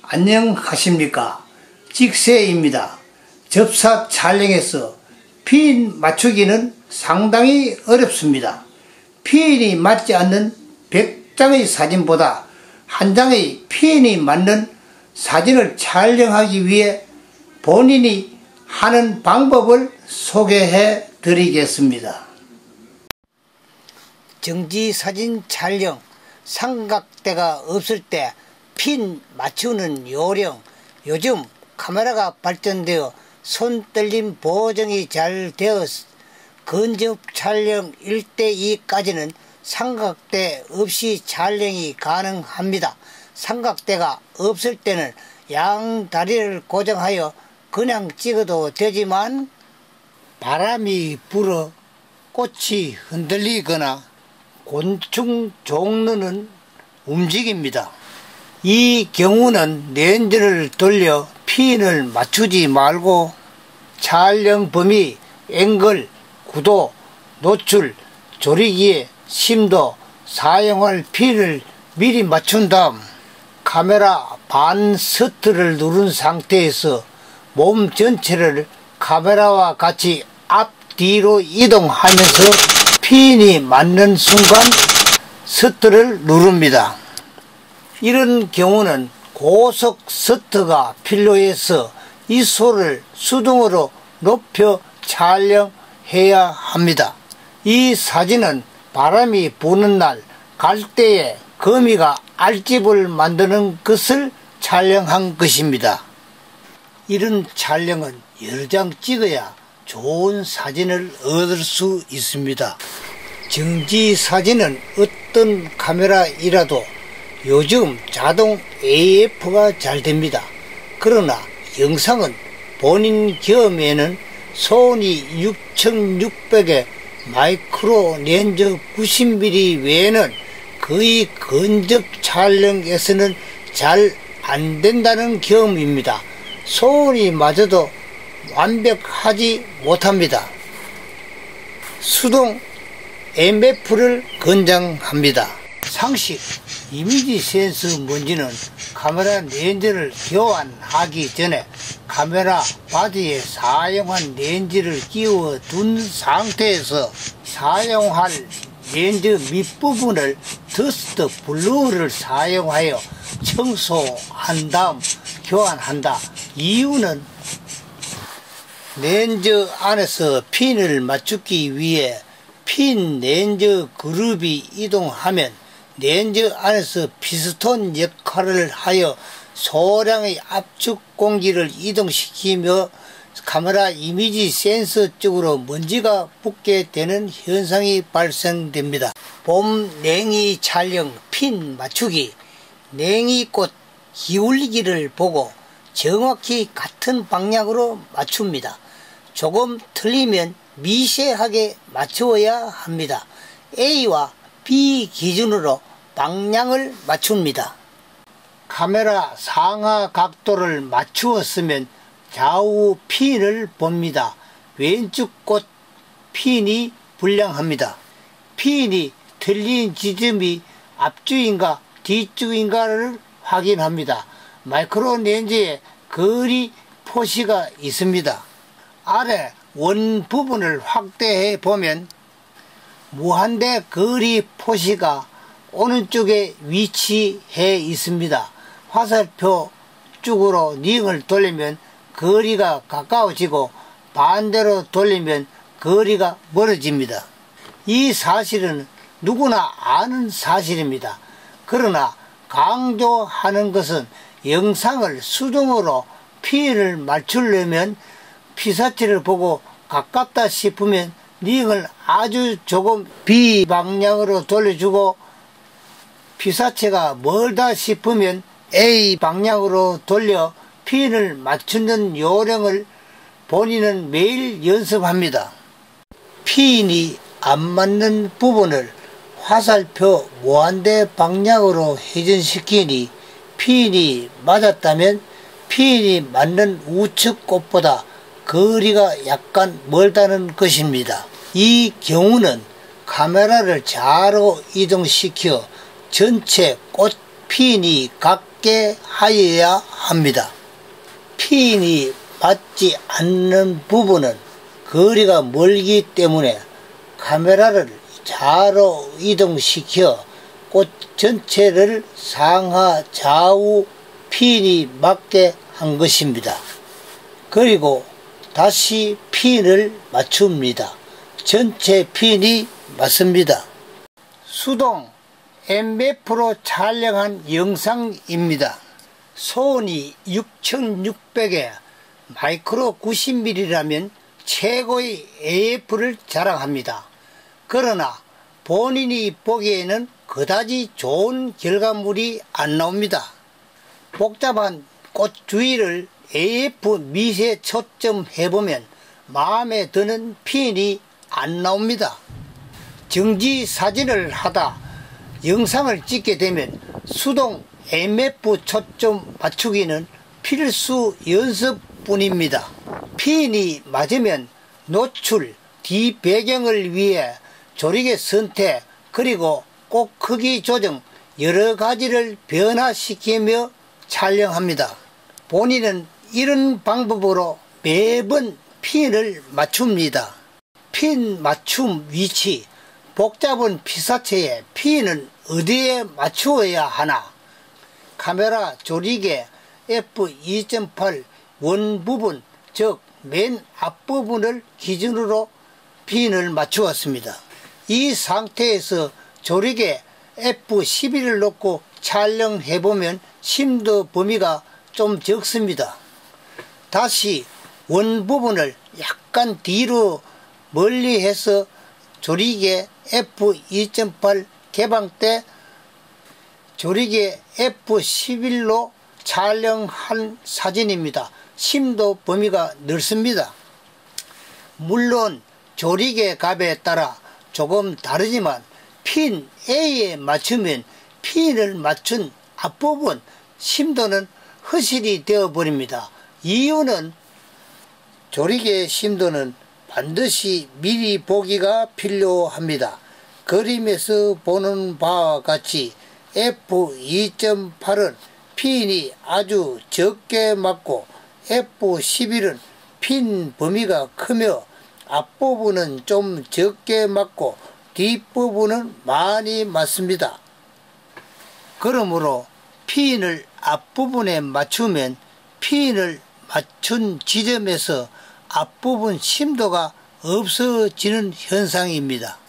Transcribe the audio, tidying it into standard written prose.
안녕하십니까. 직세입니다. 접사 촬영에서 피인 맞추기는 상당히 어렵습니다. 피인이 맞지 않는 100장의 사진보다 한 장의 피인이 맞는 사진을 촬영하기 위해 본인이 하는 방법을 소개해 드리겠습니다. 정지사진 촬영, 삼각대가 없을 때 핀 맞추는 요령. 요즘 카메라가 발전되어 손떨림 보정이 잘 되어 근접 촬영 1:2까지는 삼각대 없이 촬영이 가능합니다. 삼각대가 없을 때는 양 다리를 고정하여 그냥 찍어도 되지만 바람이 불어 꽃이 흔들리거나 곤충 종류는 움직입니다. 이 경우는 렌즈를 돌려 핀을 맞추지 말고 촬영 범위, 앵글, 구도, 노출, 조리기의 심도, 사용할 핀을 미리 맞춘 다음 카메라 반 셔터를 누른 상태에서 몸 전체를 카메라와 같이 앞뒤로 이동하면서 핀이 맞는 순간 셔터를 누릅니다. 이런 경우는 고속 셔터가 필요해서 ISO를 수동으로 높여 촬영해야 합니다. 이 사진은 바람이 부는 날 갈대에 거미가 알집을 만드는 것을 촬영한 것입니다. 이런 촬영은 여러 장 찍어야 좋은 사진을 얻을 수 있습니다. 정지 사진은 어떤 카메라이라도 요즘 자동 AF가 잘 됩니다. 그러나 영상은 본인 경험에는 소니 6600의 마이크로 렌즈 90mm 외에는 거의 근접 촬영에서는 잘 안된다는 경험입니다. 소니마저도 완벽하지 못합니다. 수동 MF를 권장합니다. 상식 이미지 센서 먼지는 카메라 렌즈를 교환하기 전에 카메라 바디에 사용한 렌즈를 끼워 둔 상태에서 사용할 렌즈 밑부분을 더스트 블루를 사용하여 청소한 다음 교환한다. 이유는 렌즈 안에서 핀을 맞추기 위해 핀 렌즈 그룹이 이동하면 렌즈 안에서 피스톤 역할을 하여 소량의 압축 공기를 이동시키며 카메라 이미지 센서 쪽으로 먼지가 붙게 되는 현상이 발생됩니다. 봄 냉이 촬영 핀 맞추기. 냉이꽃 기울기를 보고 정확히 같은 방향으로 맞춥니다. 조금 틀리면 미세하게 맞추어야 합니다. A와 B 기준으로 방향을 맞춥니다. 카메라 상하 각도를 맞추었으면 좌우 핀을 봅니다. 왼쪽 꽃 핀이 불량합니다. 핀이 틀린 지점이 앞쪽인가 뒤쪽인가를 확인합니다. 마이크로 렌즈에 거리 표시가 있습니다. 아래 원 부분을 확대해 보면 무한대 거리 표시가 오른쪽에 위치해 있습니다. 화살표 쪽으로 링을 돌리면 거리가 가까워지고 반대로 돌리면 거리가 멀어집니다. 이 사실은 누구나 아는 사실입니다. 그러나 강조하는 것은 영상을 수동으로 핀을 맞추려면 피사체를 보고 가깝다 싶으면 링을 아주 조금 B방향으로 돌려주고 피사체가 멀다 싶으면 A 방향으로 돌려 핀을 맞추는 요령을 본인은 매일 연습합니다. 핀이 안 맞는 부분을 화살표 무한대 방향으로 회전시키니 핀이 맞았다면 핀이 맞는 우측 꽃보다 거리가 약간 멀다는 것입니다. 이 경우는 카메라를 좌로 이동시켜 전체 꽃 핀이 같게 하여야 합니다. 핀이 맞지 않는 부분은 거리가 멀기 때문에 카메라를 좌로 이동시켜 꽃 전체를 상하 좌우 핀이 맞게 한 것입니다. 그리고 다시 핀을 맞춥니다. 전체 핀이 맞습니다. 수동 MF로 촬영한 영상입니다. 소니 6600에 마이크로 90mm라면 최고의 AF를 자랑합니다. 그러나 본인이 보기에는 그다지 좋은 결과물이 안 나옵니다. 복잡한 꽃 주위를 AF 미세 초점해보면 마음에 드는 핀이 안 나옵니다. 정지 사진을 하다 영상을 찍게 되면 수동 MF 초점 맞추기는 필수 연습뿐입니다. 핀이 맞으면 노출, 뒤 배경을 위해 조리개 선택, 그리고 꽃 크기 조정 여러 가지를 변화시키며 촬영합니다. 본인은 이런 방법으로 매번 핀을 맞춥니다. 핀 맞춤 위치, 복잡한 피사체에 핀은 어디에 맞추어야 하나? 카메라 조리개 f2.8 원 부분, 즉 맨 앞부분을 기준으로 핀을 맞추었습니다. 이 상태에서 조리개 f11을 놓고 촬영해보면 심도 범위가 좀 적습니다. 다시 원 부분을 약간 뒤로 멀리해서 조리개 f2.8 개방 때 조리개 f11로 촬영한 사진입니다. 심도 범위가 넓습니다. 물론 조리개 값에 따라 조금 다르지만 핀 A에 맞추면 핀을 맞춘 앞부분 심도는 허실이 되어버립니다. 이유는 조리개 심도는 반드시 미리 보기가 필요합니다. 그림에서 보는 바와 같이 f2.8은 핀이 아주 적게 맞고 f11은 핀 범위가 크며 앞부분은 좀 적게 맞고 뒷부분은 많이 맞습니다. 그러므로 핀을 앞부분에 맞추면 핀을 맞춘 지점에서 앞부분 심도가 없어지는 현상입니다.